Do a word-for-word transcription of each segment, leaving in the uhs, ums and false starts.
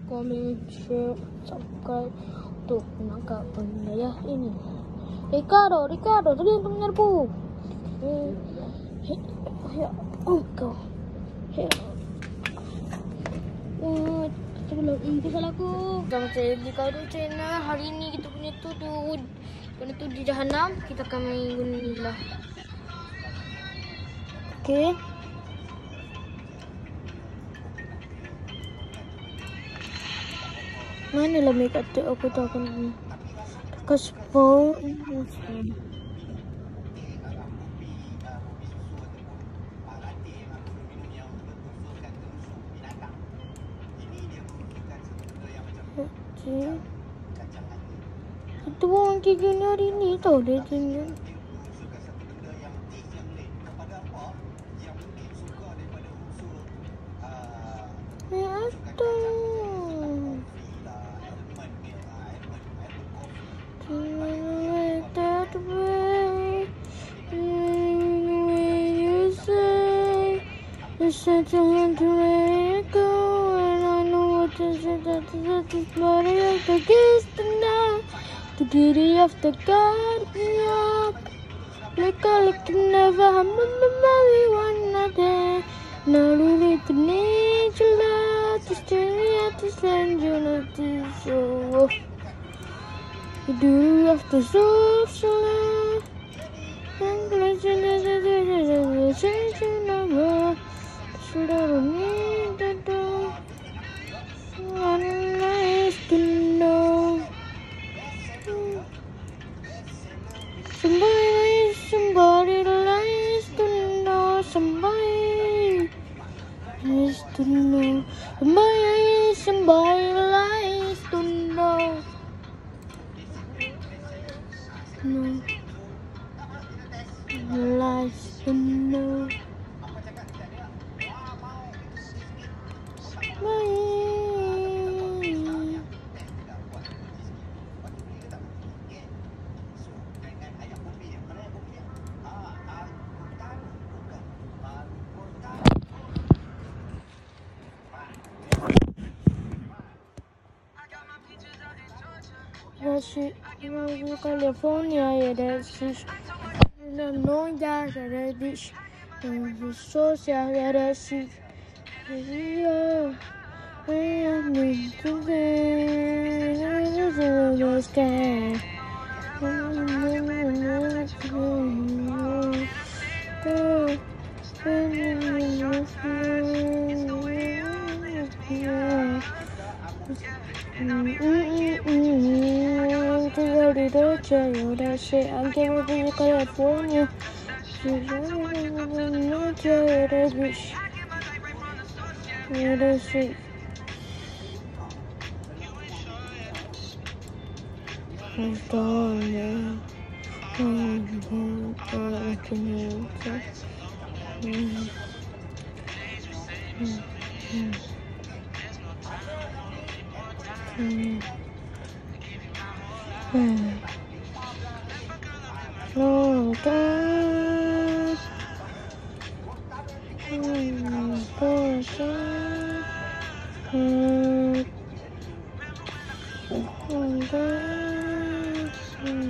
comment, share, subscribe untuk menangkap penilaian ini. Ricardo, Ricardo, tadi untuk menyerbu. Eh, ya, oh kau. Ya. Wah, sebelum ini salah aku. Sama saya di Ricardo channel. Hari ini kita punya tu tu, punya tu di Jahanam. Kita akan main guna ni lah. Okay. Mana lah make up tu aku tahu kan ni. Dekat phone. Okay. Itu orang tiga ni hari ni tau dia tunjuk. Ya ada. That way, you say, you said you want to let it go, and I know what to say. That that is body of the kiss tonight, the beauty of the God me up. Like I like to never have my memory one day. Now really to need your love to stay at the send you know this show. Do you have to social and listen to the changing number? Should I need to do? Nice to know. Somebody, somebody likes to know. Somebody likes to know. Somebody, somebody likes to know. No, likes to know. She, California, yeah, that's it. No, no, that's a beach. So sad, yeah, that's it. Yeah, I need to be the sky. That shit, I'm gonna be in California. She's no jail, that bitch. Yeah, that's it. I'm done, yeah. I'm done, I can hear it. Hmm. Oh, God. Oh, God. Oh, God.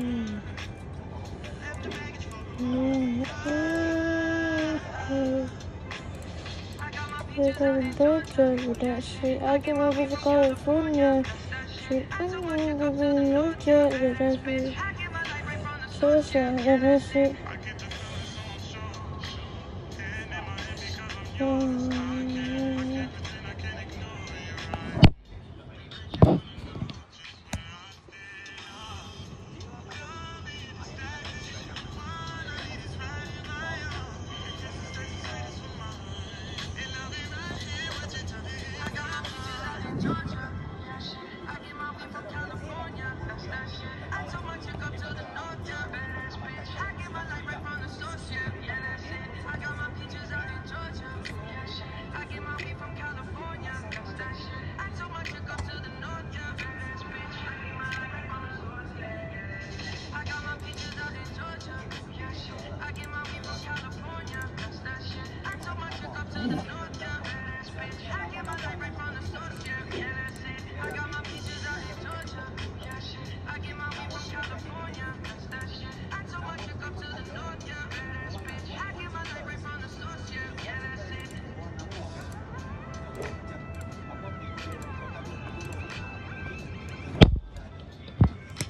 That shit. I get my visa California. Shit, I'm gonna be in New Jersey. That shit. So sad. That shit. Oh.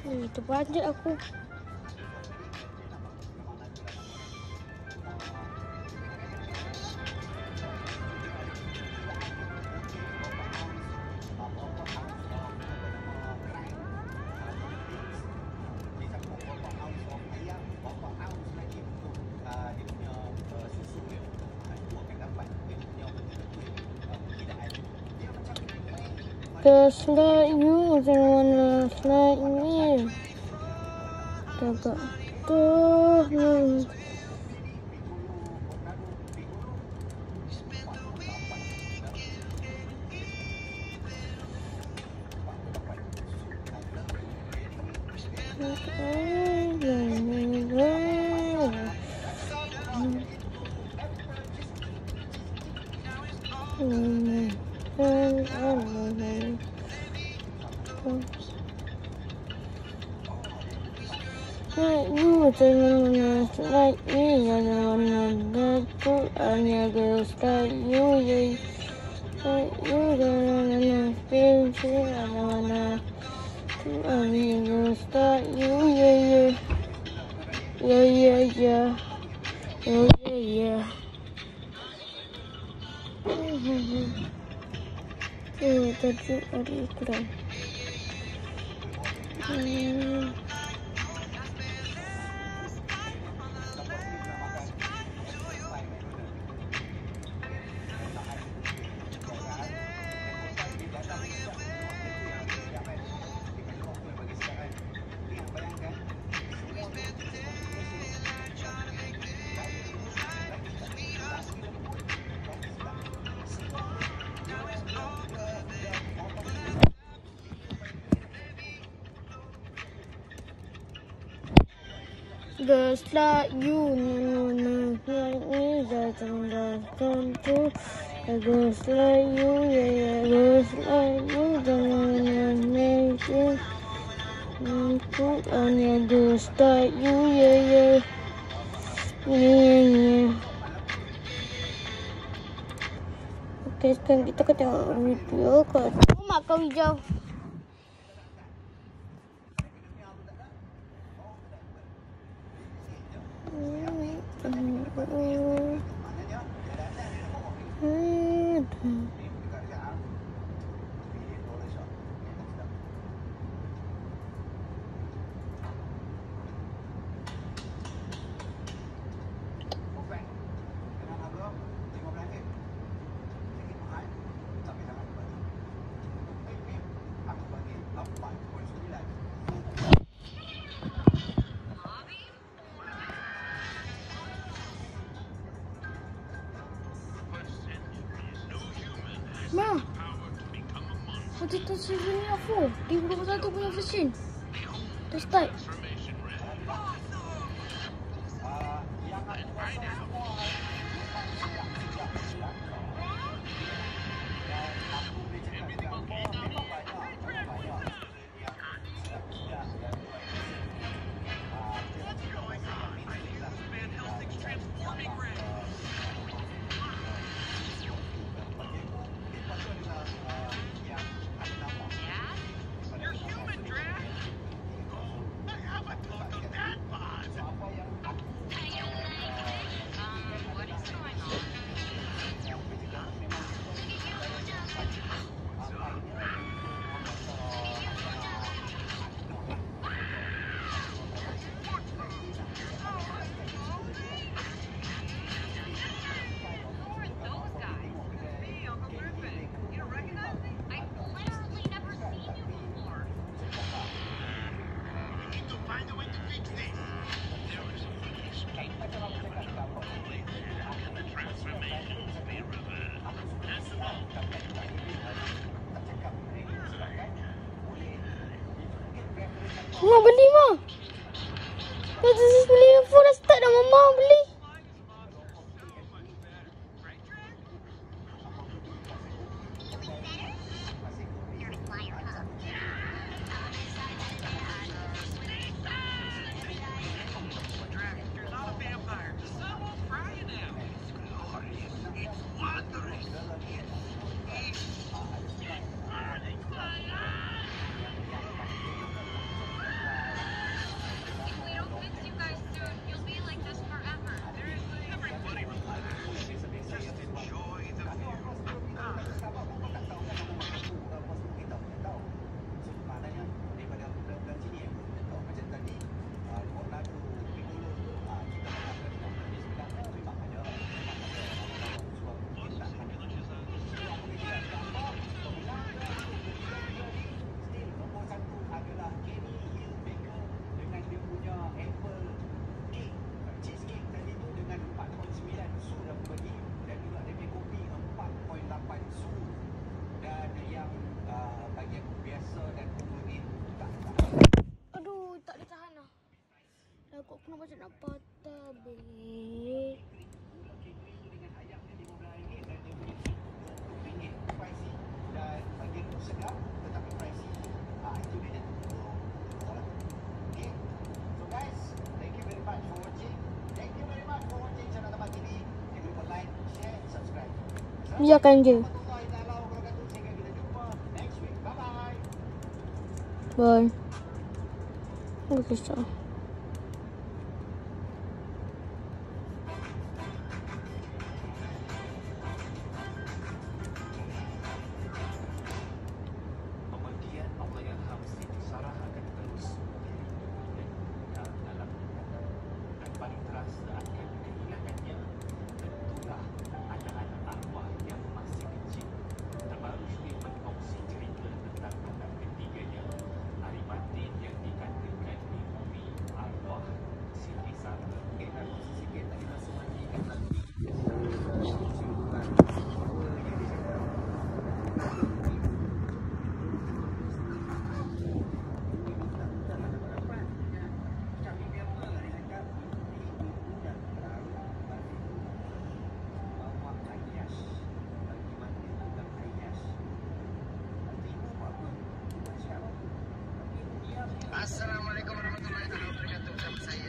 Eh, terpanjat aku. The slide you macam mana slide ni. Agak tuh. Hmm. You jangan like me, jangan aku hanya girls like you, yeah. Like you jangan feel shit, jangan aku hanya girls like you, yeah, yeah, yeah, yeah, yeah, yeah, yeah, yeah. Eh, tadi ada iklan. Hmm. Just like you, no, no, like me, just come true. Just like you, yeah, yeah, just like you, don't wanna make it. Put on your just like you, yeah, yeah, yeah, yeah. Okay, sekarang kita akan tengok video kat rumah kau hijau. Ma, waktu itu sini aku di dua puluh satu punya mesin. Terus start. Mama beli, Ma. Kata sis beli phone dah start dah, Mama beli. kenapa saya nak patah, babe? Dan bagian tu sedap tetapi pricey. Ah, itu dia. Okay. So guys, thank you very much for watching. Thank you very much for watching channel Tamat T V. Jangan lupa like, share, subscribe. Ya kan je. Sehingga kita jumpa next week. Bye bye. Bye. Oh, kesal. Assalamualaikum warahmatullahi wabarakatuh. Bersama saya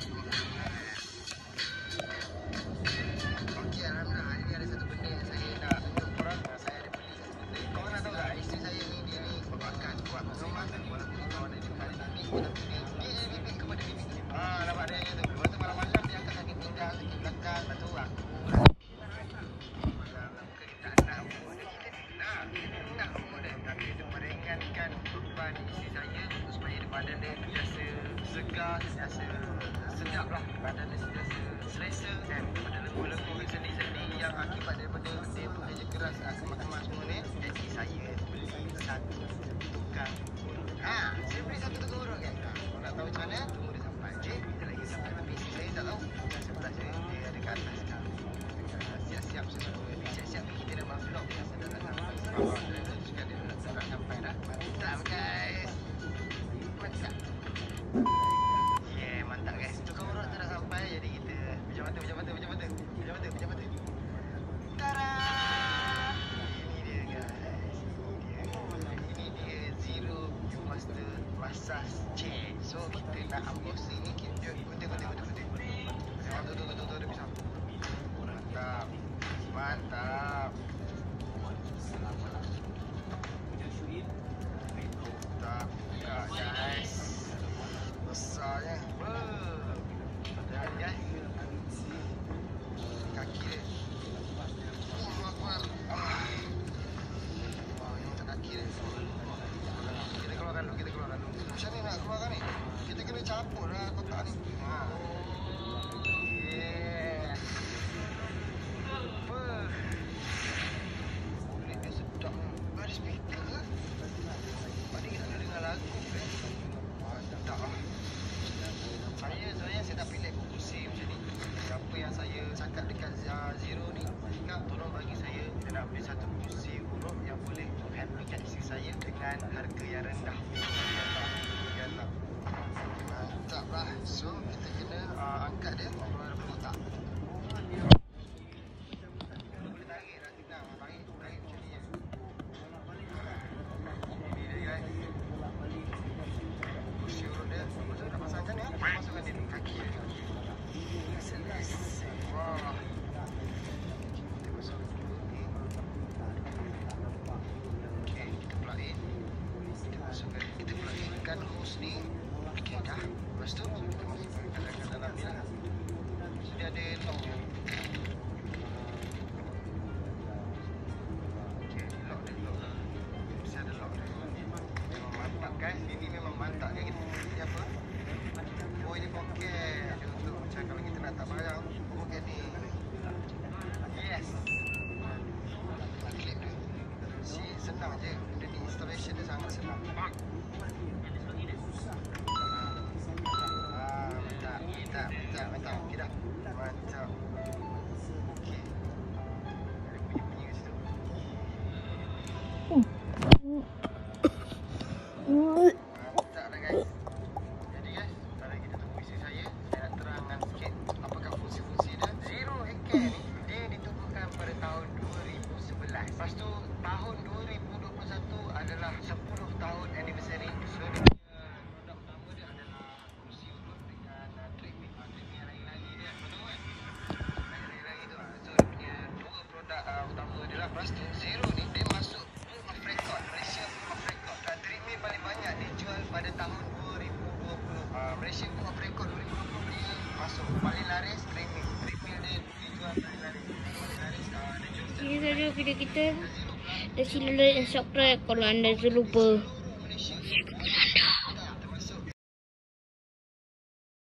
Okey, alhamdulillah hari ni ada satu benda yang saya nak tunjuk korang. Saya ada beli satu benda. Korang nak tahu tak, isteri saya ni dia ni berbakat kuat rumah. Walaupun kawan dia dekat bibi, tapi dia dia jadi bibi kepada bibi. Ah, nampak dia tu. Lepas tu malam-malam dia angkat kaki tinggal, kaki belakang. Lepas tu aku malam muka dia tak nak umur dia. Kita nak, kita nak umur dia. Tapi dia meringankan beban isteri saya supaya dia badan dia biasa segar, biasa sedap lah. Badan dia biasa selesa dan pada lengur-lengur sendi-sendi yang akibat daripada dia bekerja keras kemas-kemas semua ni. Jadi saya beli satu tukang urut. Ha, saya beli satu tukang urut kan. Kalau nak tahu macam mana, tunggu dia sampai. Okay, kita lagi sampai. Tapi isteri saya tak tahu. Sebelah saya, dia ada kat atas sekarang. Siap-siap semua. Siap-siap kita dah buat vlog. Dia dah tak sampai. Sebab dia juga dia tak sampai dah. Mantap guys. Mantap. Yeah, mantap guys. Tukang urut tu dah sampai. Jadi kita pejam mata, pejam mata, pejam mata. Pejam mata, pejam mata. Tara! Ini dia guys. Ini dia Zero Master Massage Chair. So kita nak unboxing ni. Kita kutip, kutip, kutip, kutip. Tu, tu, tu, tu, tu, dia pisang. Mantap. Mantap. Mantap. Buka guys. Besarnya. Jangan guys. Kaki dia. Oh, Akbar. Ah. Oh, ini macam kaki dia. Kita keluarkan dulu, kita keluarkan dulu. Macam ni nak keluarkan ni? Kita kena campur lah kotak ni. Ha. Yeah. Apa? Kulit dia sedap ni. Ada speaker ke? Tadi kita nak dengar lagu ke? Sedap lah. Saya sebenarnya saya tak pilih kursi macam ni. Siapa yang saya cakap dekat Zero ni, cakap tolong bagi saya, saya nak beli satu kursi urut yang boleh menghandlekan isteri saya dengan harga yang rendah. Yalah. Mantap lah. So kita kena uh, angkat dia keluar daripada kotak. Boleh tarik dah senang. Tarik, tarik macam ni je. Ini dia guys. Kursi urut dia. Lepas tu nak pasangkan ni, masukkan dia kaki dia. Selesai. Wah. Kita masukkan dulu ni. Okay, kita plug in. Kita masukkan, kita plug in kan hose ni. Okay dah. Lepas tu kita masukkan ke dalam ni lah. So dia ada lock dia. Okay, lock dia, lock dia. Mesti ada lock dia. Memang mantap guys. Ini memang mantap kan. Ini apa? Oh, ini poket. Dia untuk macam kalau kita nak tak barang, poket ni. Yes. Klip dia. Si senang je. Benda ni installation dia sangat senang. Ah, mantap, mantap, mantap, mantap. Okey dah. Mantap. Okey. Ada bunyi-bunyi kat situ. Mantap dah guys. Jadi guys, sekarang kita tunggu isteri saya. Saya nak Lepas tu tahun dua ribu dua puluh satu adalah sepuluh tahun anniversary. So dia punya produk utama dia adalah kursi urut dengan uh, treadmill. Uh, treadmill yang lari-lari dia. Betul kan? Lari-lari tu. Uh. So dia punya dua produk uh, utama dia lah. Lepas tu Zero ni dia masuk Book of Record, Malaysia Book of Record. Uh, treadmill paling banyak dijual pada tahun dua ribu dua puluh. Uh, Malaysia Book of Record dua ribu dua puluh dia masuk. Paling laris treadmill. Treadmill dia dijual paling laris. Paling laris uh, dia jual. Ini saja video kita. Dan sila like dan subscribe kalau anda terlupa.